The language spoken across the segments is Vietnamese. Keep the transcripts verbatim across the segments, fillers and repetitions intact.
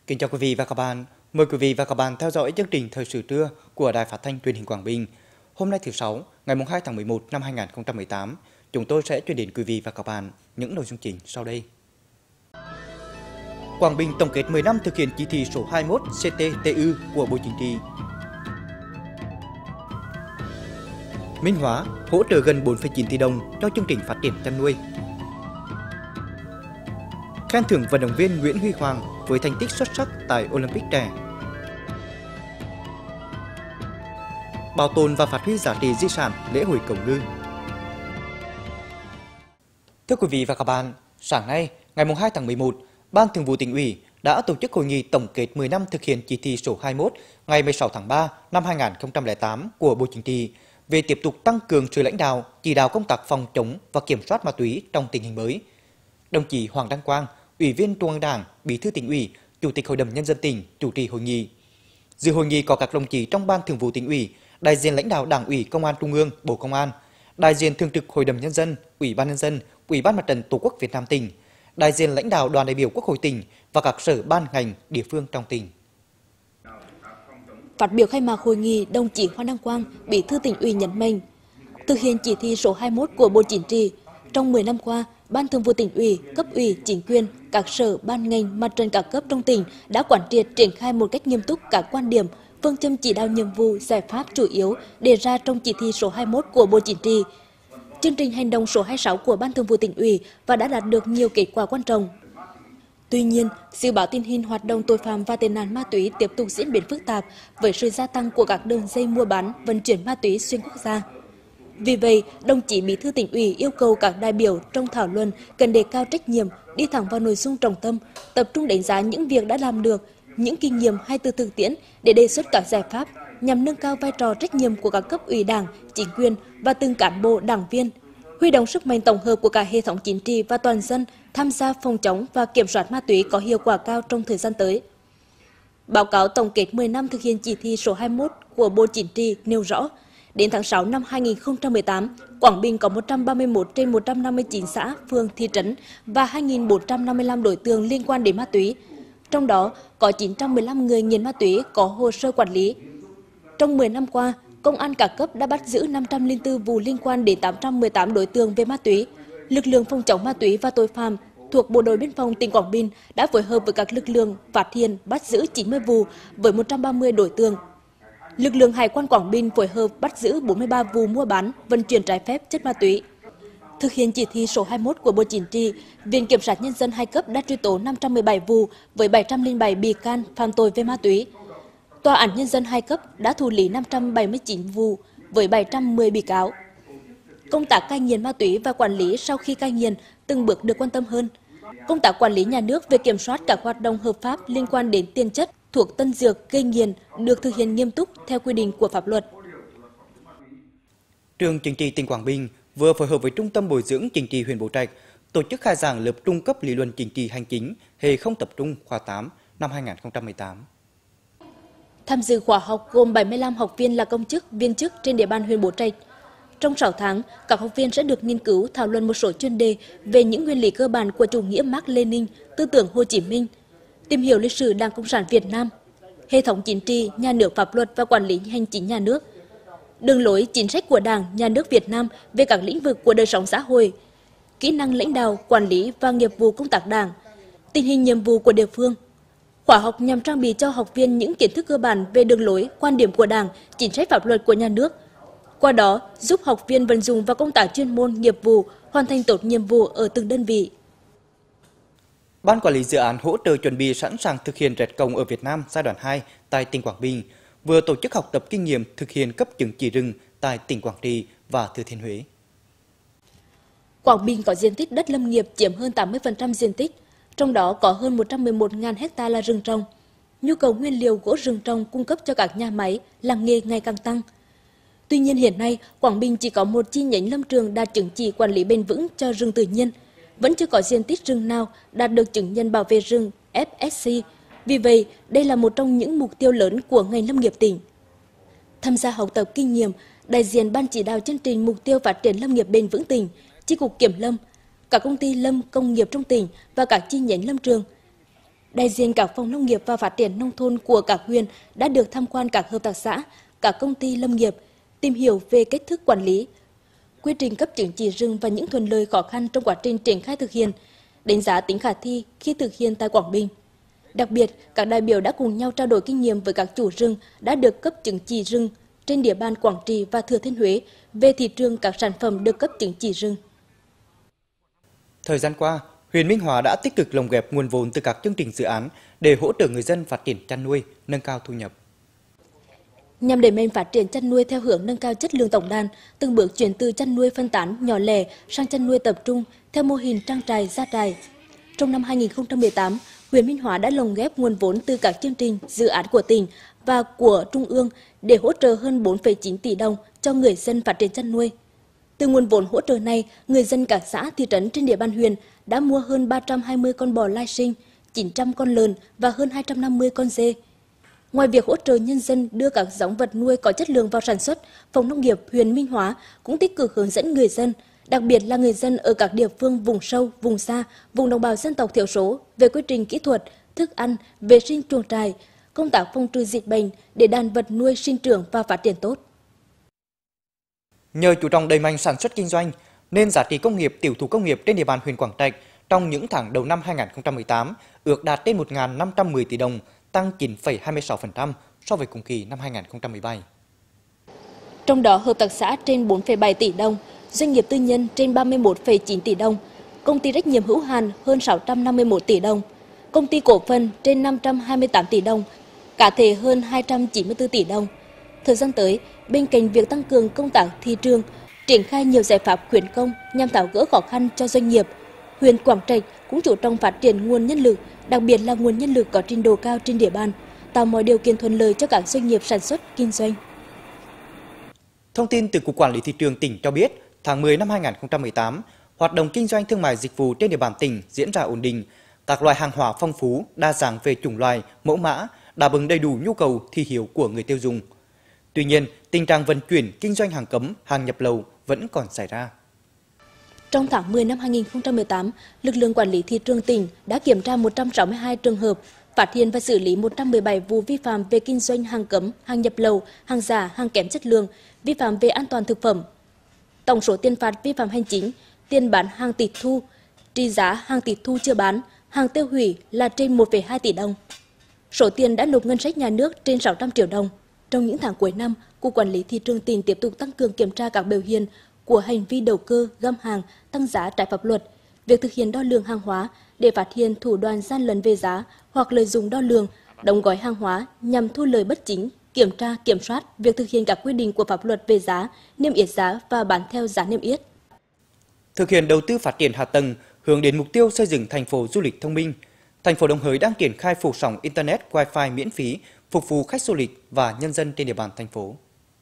Kính chào quý vị và các bạn. Mời quý vị và các bạn theo dõi chương trình Thời sự trưa của Đài Phát thanh Truyền hình Quảng Bình. Hôm nay thứ Sáu, ngày hai tháng mười một năm hai nghìn không trăm mười tám, chúng tôi sẽ chuyển đến quý vị và các bạn những nội dung chính sau đây. Quảng Bình tổng kết mười năm thực hiện chỉ thị số hai mươi mốt C T T U của Bộ Chính trị. Minh Hóa hỗ trợ gần bốn phẩy chín tỷ đồng cho chương trình phát triển chăn nuôi. Khen thưởng vận động viên Nguyễn Huy Hoàng với thành tích xuất sắc tại Olympic trẻ. Bảo tồn và phát huy giá trị di sản lễ hội Cổng Ngư. Thưa quý vị và các bạn, sáng nay, ngày hai tháng mười một, Ban Thường vụ Tỉnh ủy đã tổ chức hội nghị tổng kết mười năm thực hiện chỉ thị số hai mươi mốt ngày mười sáu tháng ba năm hai nghìn không trăm lẻ tám của Bộ Chính trị về tiếp tục tăng cường sự lãnh đạo, chỉ đạo công tác phòng chống và kiểm soát ma túy trong tình hình mới. Đồng chí Hoàng Đăng Quang, Ủy viên Trung ương Đảng, Bí thư Tỉnh ủy, Chủ tịch Hội đồng Nhân dân tỉnh chủ trì hội nghị. Dự hội nghị có các đồng chí trong Ban Thường vụ Tỉnh ủy, đại diện lãnh đạo Đảng ủy Công an Trung ương, Bộ Công an, đại diện Thường trực Hội đồng Nhân dân, Ủy ban Nhân dân, Ủy ban Mặt trận Tổ quốc Việt Nam tỉnh, đại diện lãnh đạo đoàn đại biểu Quốc hội tỉnh và các sở ban ngành địa phương trong tỉnh. Phát biểu khai mạc hội nghị, đồng chí Hoàng Đăng Quang, Bí thư Tỉnh ủy nhấn mạnh, thực hiện chỉ thị số hai mươi mốt của Bộ Chính trị, trong mười năm qua, Ban Thường vụ Tỉnh ủy, cấp ủy, chính quyền, các sở, ban ngành, mặt trận các cấp trong tỉnh đã quán triệt triển khai một cách nghiêm túc các quan điểm, phương châm chỉ đạo nhiệm vụ, giải pháp chủ yếu đề ra trong chỉ thị số hai mươi mốt của Bộ Chính trị, chương trình hành động số hai mươi sáu của Ban Thường vụ Tỉnh ủy và đã đạt được nhiều kết quả quan trọng. Tuy nhiên, dự báo tình hình hoạt động tội phạm và tệ nạn ma túy tiếp tục diễn biến phức tạp với sự gia tăng của các đường dây mua bán, vận chuyển ma túy xuyên quốc gia. Vì vậy, đồng chí Bí thư Tỉnh ủy yêu cầu các đại biểu trong thảo luận cần đề cao trách nhiệm, đi thẳng vào nội dung trọng tâm, tập trung đánh giá những việc đã làm được, những kinh nghiệm hay từ thực tiễn để đề xuất các giải pháp nhằm nâng cao vai trò trách nhiệm của các cấp ủy Đảng, chính quyền và từng cán bộ đảng viên, huy động sức mạnh tổng hợp của cả hệ thống chính trị và toàn dân tham gia phòng chống và kiểm soát ma túy có hiệu quả cao trong thời gian tới. Báo cáo tổng kết mười năm thực hiện chỉ thị số hai mươi mốt của Bộ Chính trị nêu rõ, đến tháng sáu năm hai nghìn không trăm mười tám, Quảng Bình có một trăm ba mươi mốt trên một trăm năm mươi chín xã, phường, thị trấn và hai nghìn bốn trăm năm mươi lăm đối tượng liên quan đến ma túy. Trong đó, có chín trăm mười lăm người nghiện ma túy có hồ sơ quản lý. Trong mười năm qua, Công an các cấp đã bắt giữ năm trăm lẻ bốn vụ liên quan đến tám trăm mười tám đối tượng về ma túy. Lực lượng phòng chống ma túy và tội phạm thuộc Bộ đội Biên phòng tỉnh Quảng Bình đã phối hợp với các lực lượng phát hiện, bắt giữ chín mươi vụ với một trăm ba mươi đối tượng. Lực lượng Hải quan Quảng Bình phối hợp bắt giữ bốn mươi ba vụ mua bán, vận chuyển trái phép chất ma túy. Thực hiện chỉ thị số hai mươi mốt của Bộ Chính trị, Viện Kiểm sát Nhân dân hai cấp đã truy tố năm trăm mười bảy vụ với bảy trăm lẻ bảy bị can phạm tội về ma túy. Tòa án Nhân dân hai cấp đã thụ lý năm trăm bảy mươi chín vụ với bảy trăm mười bị cáo. Công tác cai nghiện ma túy và quản lý sau khi cai nghiện từng bước được quan tâm hơn. Công tác quản lý nhà nước về kiểm soát các hoạt động hợp pháp liên quan đến tiền chất, thuộc tân dược gây nghiện được thực hiện nghiêm túc theo quy định của pháp luật. Trường Chính trị tỉnh Quảng Bình vừa phối hợp với Trung tâm Bồi dưỡng Chính trị huyện Bố Trạch tổ chức khai giảng lớp trung cấp lý luận chính trị hành chính hệ không tập trung khóa tám năm hai nghìn không trăm mười tám. Tham dự khóa học gồm bảy mươi lăm học viên là công chức, viên chức trên địa bàn huyện Bố Trạch. Trong sáu tháng, các học viên sẽ được nghiên cứu thảo luận một số chuyên đề về những nguyên lý cơ bản của chủ nghĩa Mác Lênin, tư tưởng Hồ Chí Minh, tìm hiểu lịch sử Đảng Cộng sản Việt Nam, hệ thống chính trị, nhà nước, pháp luật và quản lý hành chính nhà nước, đường lối chính sách của Đảng, nhà nước Việt Nam về các lĩnh vực của đời sống xã hội, kỹ năng lãnh đạo, quản lý và nghiệp vụ công tác Đảng, tình hình nhiệm vụ của địa phương. Khóa học nhằm trang bị cho học viên những kiến thức cơ bản về đường lối, quan điểm của Đảng, chính sách pháp luật của nhà nước. Qua đó, giúp học viên vận dụng vào công tác chuyên môn, nghiệp vụ, hoàn thành tốt nhiệm vụ ở từng đơn vị. Ban quản lý dự án hỗ trợ chuẩn bị sẵn sàng thực hiện rẹt công ở Việt Nam giai đoạn hai tại tỉnh Quảng Bình vừa tổ chức học tập kinh nghiệm thực hiện cấp chứng chỉ rừng tại tỉnh Quảng Trị và Thừa Thiên Huế. Quảng Bình có diện tích đất lâm nghiệp chiếm hơn tám mươi phần trăm diện tích, trong đó có hơn một trăm mười một nghìn ha là rừng trồng. Nhu cầu nguyên liệu gỗ rừng trồng cung cấp cho các nhà máy, làng nghề ngày càng tăng. Tuy nhiên hiện nay, Quảng Bình chỉ có một chi nhánh lâm trường đạt chứng chỉ quản lý bền vững cho rừng tự nhiên, vẫn chưa có diện tích rừng nào đạt được chứng nhận bảo vệ rừng F S C. Vì vậy, đây là một trong những mục tiêu lớn của ngành lâm nghiệp tỉnh. Tham gia học tập kinh nghiệm, đại diện Ban chỉ đạo chương trình mục tiêu phát triển lâm nghiệp bền vững tỉnh, Chi cục Kiểm lâm, các công ty lâm công nghiệp trong tỉnh và các chi nhánh lâm trường Đại diện các phòng nông nghiệp và phát triển nông thôn của các huyện đã được tham quan các hợp tác xã, các công ty lâm nghiệp, tìm hiểu về cách thức quản lý, quy trình cấp chứng chỉ rừng và những thuận lợi khó khăn trong quá trình triển khai thực hiện, đánh giá tính khả thi khi thực hiện tại Quảng Bình. Đặc biệt, các đại biểu đã cùng nhau trao đổi kinh nghiệm với các chủ rừng đã được cấp chứng chỉ rừng trên địa bàn Quảng Trị và Thừa Thiên Huế về thị trường các sản phẩm được cấp chứng chỉ rừng. Thời gian qua, huyện Minh Hóa đã tích cực lồng ghép nguồn vốn từ các chương trình dự án để hỗ trợ người dân phát triển chăn nuôi, nâng cao thu nhập. Nhằm đẩy mạnh phát triển chăn nuôi theo hướng nâng cao chất lượng tổng đàn, từng bước chuyển từ chăn nuôi phân tán nhỏ lẻ sang chăn nuôi tập trung theo mô hình trang trại gia trại. Trong năm hai nghìn không trăm mười tám, huyện Minh Hóa đã lồng ghép nguồn vốn từ các chương trình, dự án của tỉnh và của Trung ương để hỗ trợ hơn bốn phẩy chín tỷ đồng cho người dân phát triển chăn nuôi. Từ nguồn vốn hỗ trợ này, người dân các xã, thị trấn trên địa bàn huyện đã mua hơn ba trăm hai mươi con bò lai sinh, chín trăm con lợn và hơn hai trăm năm mươi con dê. Ngoài việc hỗ trợ nhân dân đưa các giống vật nuôi có chất lượng vào sản xuất, Phòng Nông nghiệp huyện Minh Hóa cũng tích cực hướng dẫn người dân, đặc biệt là người dân ở các địa phương vùng sâu, vùng xa, vùng đồng bào dân tộc thiểu số về quy trình kỹ thuật, thức ăn, vệ sinh chuồng trại, công tác phòng trừ dịch bệnh để đàn vật nuôi sinh trưởng và phát triển tốt. Nhờ chú trọng đẩy mạnh sản xuất kinh doanh, nên giá trị công nghiệp, tiểu thủ công nghiệp trên địa bàn huyện Quảng Trạch trong những tháng đầu năm hai nghìn không trăm mười tám ước đạt trên một nghìn năm trăm mười tỷ đồng, tăng chín phẩy hai mươi sáu phần trăm so với cùng kỳ năm hai nghìn không trăm mười bảy. Trong đó, hợp tác xã trên bốn phẩy bảy tỷ đồng, doanh nghiệp tư nhân trên ba mươi mốt phẩy chín tỷ đồng, công ty trách nhiệm hữu hạn hơn sáu trăm năm mươi mốt tỷ đồng, công ty cổ phần trên năm trăm hai mươi tám tỷ đồng, cá thể hơn hai trăm chín mươi tư tỷ đồng. Thời gian tới, bên cạnh việc tăng cường công tác thị trường, triển khai nhiều giải pháp khuyến công nhằm tháo gỡ khó khăn cho doanh nghiệp, huyện Quảng Trạch cũng chú trọng phát triển nguồn nhân lực, đặc biệt là nguồn nhân lực có trình độ cao trên địa bàn, tạo mọi điều kiện thuận lợi cho các doanh nghiệp sản xuất, kinh doanh. Thông tin từ Cục Quản lý Thị trường tỉnh cho biết, tháng mười năm hai nghìn không trăm mười tám, hoạt động kinh doanh thương mại dịch vụ trên địa bàn tỉnh diễn ra ổn định, các loại hàng hóa phong phú, đa dạng về chủng loại, mẫu mã, đáp ứng đầy đủ nhu cầu thị hiếu của người tiêu dùng. Tuy nhiên, tình trạng vận chuyển kinh doanh hàng cấm, hàng nhập lậu vẫn còn xảy ra. Trong tháng mười năm hai nghìn không trăm mười tám, lực lượng quản lý thị trường tỉnh đã kiểm tra một trăm sáu mươi hai trường hợp, phát hiện và xử lý một trăm mười bảy vụ vi phạm về kinh doanh hàng cấm, hàng nhập lậu, hàng giả, hàng kém chất lượng, vi phạm về an toàn thực phẩm. Tổng số tiền phạt vi phạm hành chính, tiền bán hàng tịch thu, trị giá hàng tịch thu chưa bán, hàng tiêu hủy là trên một phẩy hai tỷ đồng. Số tiền đã nộp ngân sách nhà nước trên sáu trăm triệu đồng. Trong những tháng cuối năm, Cục Quản lý Thị trường tỉnh tiếp tục tăng cường kiểm tra các biểu hiện của hành vi đầu cơ, găm hàng, tăng giá trái pháp luật, việc thực hiện đo lường hàng hóa để phát hiện thủ đoạn gian lận về giá hoặc lợi dụng đo lường, đóng gói hàng hóa nhằm thu lời bất chính, kiểm tra, kiểm soát việc thực hiện các quy định của pháp luật về giá, niêm yết giá và bán theo giá niêm yết. Thực hiện đầu tư phát triển hạ tầng hướng đến mục tiêu xây dựng thành phố du lịch thông minh, thành phố Đồng Hới đang triển khai phủ sóng Internet Wi-Fi miễn phí phục vụ khách du lịch và nhân dân trên địa bàn thành phố.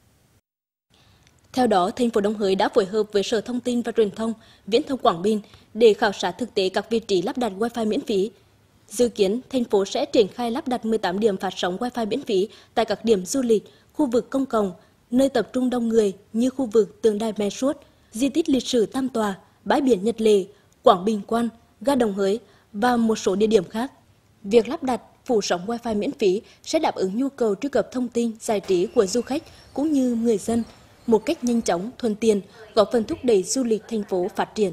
Theo đó, thành phố Đồng Hới đã phối hợp với Sở Thông tin và Truyền thông, Viễn thông Quảng Bình để khảo sát thực tế các vị trí lắp đặt Wi-Fi miễn phí. Dự kiến, thành phố sẽ triển khai lắp đặt mười tám điểm phát sóng Wi-Fi miễn phí tại các điểm du lịch, khu vực công cộng, nơi tập trung đông người như khu vực tượng đài Mẹ Suốt, di tích lịch sử Tam Tòa, bãi biển Nhật Lệ, Quảng Bình Quan, ga Đồng Hới và một số địa điểm khác. Việc lắp đặt phủ sóng Wi-Fi miễn phí sẽ đáp ứng nhu cầu truy cập thông tin, giải trí của du khách cũng như người dân một cách nhanh chóng, thuận tiện, góp phần thúc đẩy du lịch thành phố phát triển.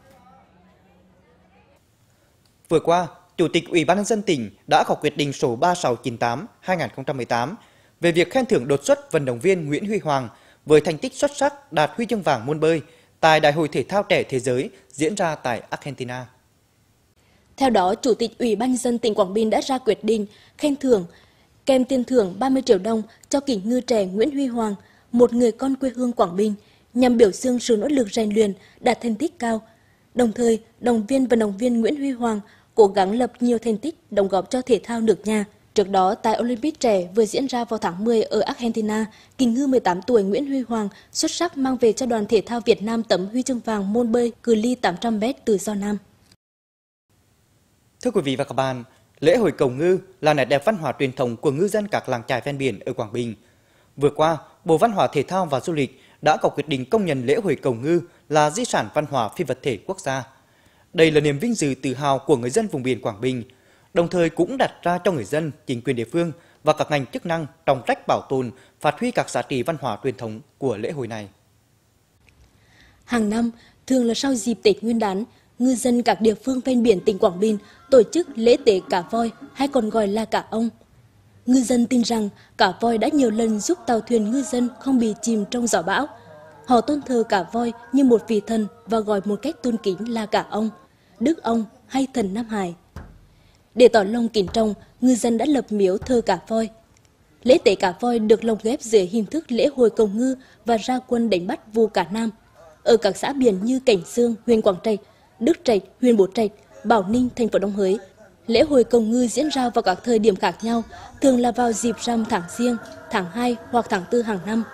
Vừa qua, Chủ tịch Ủy ban nhân dân tỉnh đã có quyết định số ba sáu chín tám trên hai nghìn không trăm mười tám về việc khen thưởng đột xuất vận động viên Nguyễn Huy Hoàng với thành tích xuất sắc đạt huy chương vàng môn bơi tại Đại hội Thể thao trẻ thế giới diễn ra tại Argentina. Theo đó, Chủ tịch Ủy ban nhân dân tỉnh Quảng Bình đã ra quyết định khen thưởng kèm tiền thưởng ba mươi triệu đồng cho kỷ ngư trẻ Nguyễn Huy Hoàng, một người con quê hương Quảng Bình, nhằm biểu dương sự nỗ lực rèn luyện, đạt thành tích cao. Đồng thời, động viên vận động viên Nguyễn Huy Hoàng cố gắng lập nhiều thành tích đóng góp cho thể thao nước nhà. Trước đó, tại Olympic trẻ vừa diễn ra vào tháng mười ở Argentina, kỷ ngư mười tám tuổi Nguyễn Huy Hoàng xuất sắc mang về cho đoàn thể thao Việt Nam tấm huy chương vàng môn bơi cự ly tám trăm mét tự do nam. Thưa quý vị và các bạn, lễ hội cầu ngư là nét đẹp văn hóa truyền thống của ngư dân các làng chài ven biển ở Quảng Bình. Vừa qua, Bộ Văn hóa Thể thao và Du lịch đã có quyết định công nhận lễ hội cầu ngư là di sản văn hóa phi vật thể quốc gia. Đây là niềm vinh dự tự hào của người dân vùng biển Quảng Bình, đồng thời cũng đặt ra cho người dân, chính quyền địa phương và các ngành chức năng trọng trách bảo tồn, phát huy các giá trị văn hóa truyền thống của lễ hội này. Hàng năm, thường là sau dịp Tết Nguyên đán, ngư dân các địa phương ven biển tỉnh Quảng Bình tổ chức lễ tế cá voi hay còn gọi là cá ông. Ngư dân tin rằng cá voi đã nhiều lần giúp tàu thuyền ngư dân không bị chìm trong gió bão. Họ tôn thờ cá voi như một vị thần và gọi một cách tôn kính là cá ông, đức ông hay thần Nam Hải. Để tỏ lòng kính trọng, ngư dân đã lập miếu thờ cá voi. Lễ tế cá voi được lồng ghép dưới hình thức lễ hội cầu ngư và ra quân đánh bắt vụ cá nam. Ở các xã biển như Cảnh Dương, huyện Quảng Trạch, Đức Trạch, huyện Bố Trạch, Bảo Ninh, thành phố Đông Hới. Lễ hội cầu ngư diễn ra vào các thời điểm khác nhau, thường là vào dịp rằm tháng Giêng, tháng hai hoặc tháng tư hàng năm.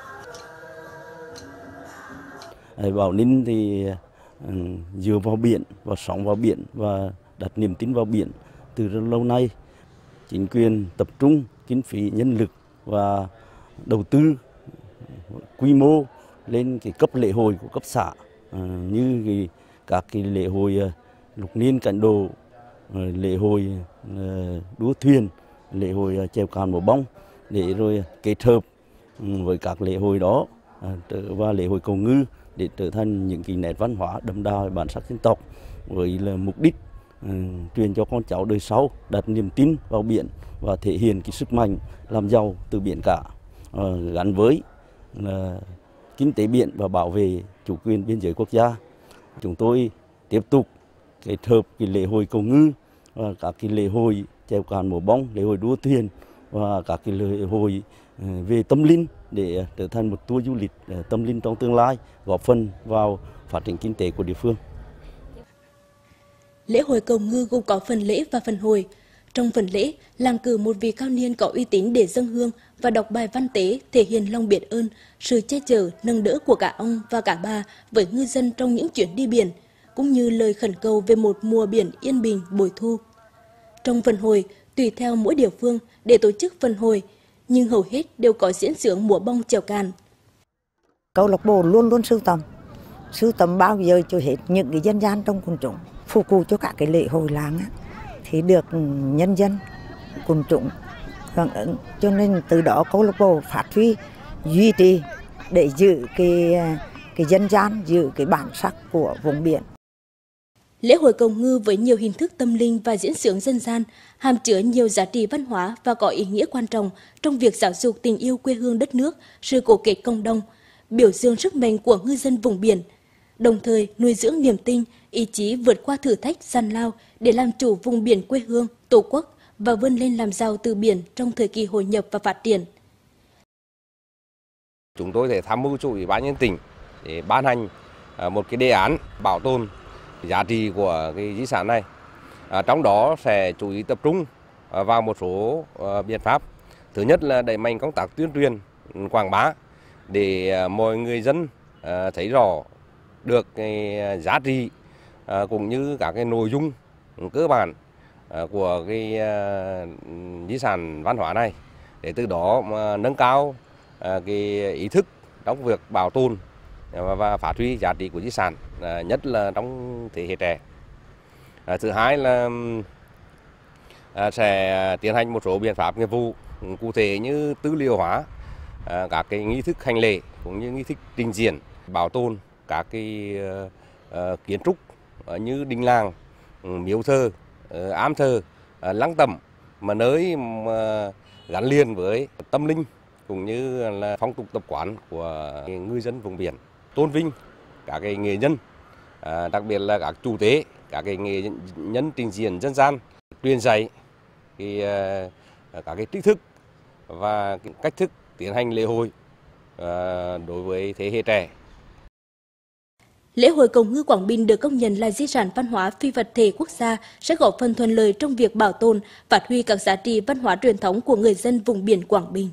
Bảo Ninh thì dựa vào biển, vào sóng vào biển và đặt niềm tin vào biển từ rất lâu nay. Chính quyền tập trung kinh phí, nhân lực và đầu tư quy mô lên cái cấp lễ hội của cấp xã, như cái, các cái lễ hội lục niên cảnh đồ, lễ hội đua thuyền, lễ hội chèo cạn mùa bông, để rồi kết hợp với các lễ hội đó và lễ hội cầu ngư để trở thành những cái nét văn hóa đậm đà bản sắc dân tộc, với là mục đích uh, truyền cho con cháu đời sau đặt niềm tin vào biển và thể hiện cái sức mạnh làm giàu từ biển cả, uh, gắn với uh, kinh tế biển và bảo vệ chủ quyền biên giới quốc gia. Chúng tôi tiếp tục kết hợp cái lễ hội cầu ngư và các cái lễ hội chèo cạn mùa bông, lễ hội đua thuyền và các cái lễ hội về tâm linh để trở thành một tour du lịch tâm linh trong tương lai, góp phần vào phát triển kinh tế của địa phương. Lễ hội cầu ngư gồm có phần lễ và phần hồi. Trong phần lễ, làng cử một vị cao niên có uy tín để dâng hương và đọc bài văn tế thể hiện lòng biết ơn, sự che chở, nâng đỡ của cả ông và cả bà với ngư dân trong những chuyến đi biển, cũng như lời khẩn cầu về một mùa biển yên bình bội thu. Trong phần hồi, tùy theo mỗi địa phương để tổ chức phần hồi, nhưng hầu hết đều có diễn xướng múa bông chèo cạn. Câu lạc bộ luôn luôn sưu tầm, sưu tầm bao giờ cho hết những cái dân gian trong quần chúng, phục vụ cho các cái lễ hội làng thì được nhân dân quần chúng hưởng ứng, cho nên từ đó câu lạc bộ phát huy duy trì để giữ cái cái dân gian, giữ cái bản sắc của vùng biển. Lễ hội cầu ngư với nhiều hình thức tâm linh và diễn xướng dân gian hàm chứa nhiều giá trị văn hóa và có ý nghĩa quan trọng trong việc giáo dục tình yêu quê hương đất nước, sự cố kết cộng đồng, biểu dương sức mạnh của ngư dân vùng biển, đồng thời nuôi dưỡng niềm tin, ý chí vượt qua thử thách gian lao để làm chủ vùng biển quê hương, tổ quốc và vươn lên làm giàu từ biển trong thời kỳ hội nhập và phát triển. Chúng tôi sẽ tham mưu cho Ủy ban nhân tỉnh để ban hành một cái đề án bảo tồn giá trị của cái di sản này. À, trong đó sẽ chú ý tập trung vào một số uh, biện pháp. Thứ nhất là đẩy mạnh công tác tuyên truyền, quảng bá để uh, mọi người dân uh, thấy rõ được cái giá trị uh, cũng như các cái nội dung cơ bản uh, của cái uh, di sản văn hóa này, để từ đó mà nâng cao uh, cái ý thức trong việc bảo tồn và phát huy giá trị của di sản, nhất là trong thế hệ trẻ. Thứ hai là sẽ tiến hành một số biện pháp nghiệp vụ cụ thể như tư liệu hóa các cái nghi thức hành lễ cũng như nghi thức trình diễn, bảo tồn các cái kiến trúc như đình làng, miếu thờ, am thờ, lăng tẩm, mà nơi mà gắn liền với tâm linh cũng như là phong tục tập quán của ngư dân vùng biển. Tôn vinh các cái nghệ nhân, à, đặc biệt là các chủ tế, các cái nghệ nhân trình diễn dân gian, truyền dạy cái, uh, các cái tri thức và cái cách thức tiến hành lễ hội uh, đối với thế hệ trẻ. Lễ hội cầu ngư Quảng Bình được công nhận là di sản văn hóa phi vật thể quốc gia sẽ góp phần thuận lợi trong việc bảo tồn, phát huy các giá trị văn hóa truyền thống của người dân vùng biển Quảng Bình.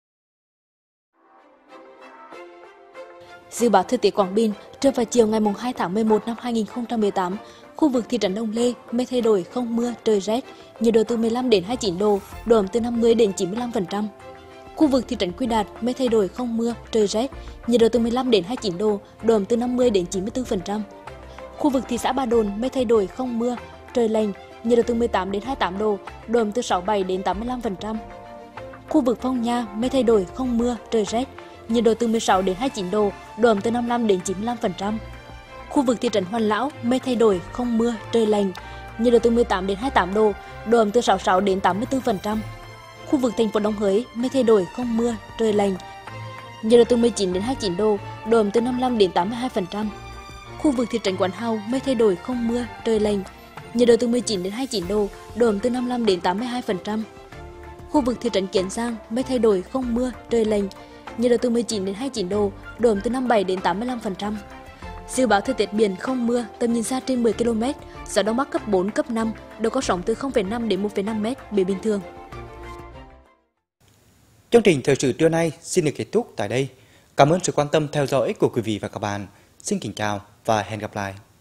Dự báo thời tiết Quảng Bình, trưa và chiều ngày hai tháng mười một năm hai nghìn không trăm mười tám, khu vực thị trấn Đông Lê mây thay đổi, không mưa, trời rét, nhiệt độ từ mười lăm đến hai mươi chín độ, độ ẩm từ năm mươi đến chín mươi lăm phần trăm. Khu vực thị trấn Quy Đạt mây thay đổi, không mưa, trời rét, nhiệt độ từ mười lăm đến hai mươi chín độ, độ ẩm từ năm mươi đến chín mươi tư phần trăm. Khu vực thị xã Ba Đồn mây thay đổi, không mưa, trời lạnh, nhiệt độ từ mười tám đến hai mươi tám độ, độ ẩm từ sáu mươi bảy đến tám mươi lăm phần trăm. Khu vực Phong Nha, mây thay đổi, không mưa, trời rét, nhiệt độ từ mười sáu đến hai mươi chín độ, độ ẩm từ năm mươi lăm đến chín mươi lăm phần trăm. Khu vực thị trấn Hoàn Lão, mây thay đổi, không mưa, trời lạnh, nhiệt độ từ mười tám đến hai mươi tám độ, độ ẩm từ sáu mươi sáu đến tám mươi tư phần trăm. Khu vực thành phố Đồng Hới, mây thay đổi, không mưa, trời lạnh, nhiệt độ từ mười chín đến hai mươi chín độ, độ ẩm từ năm mươi lăm đến tám mươi hai phần trăm. Khu vực thị trấn Quán Hào, mây thay đổi, không mưa, trời lạnh, nhiệt độ từ mười chín đến hai mươi chín độ, độ ẩm từ năm mươi lăm đến tám mươi hai phần trăm. Khu vực thị trấn Kiến Giang, mây thay đổi, không mưa, trời lạnh, nhiệt độ từ mười chín đến hai mươi chín độ, độ ẩm từ năm mươi bảy đến tám mươi lăm phần trăm. Dự báo thời tiết biển không mưa, tầm nhìn xa trên mười ki lô mét, gió đông bắc cấp bốn, cấp năm, độ có sóng từ không phẩy năm đến một phẩy năm mét, biển bình thường. Chương trình thời sự trưa nay xin được kết thúc tại đây. Cảm ơn sự quan tâm theo dõi của quý vị và các bạn. Xin kính chào và hẹn gặp lại.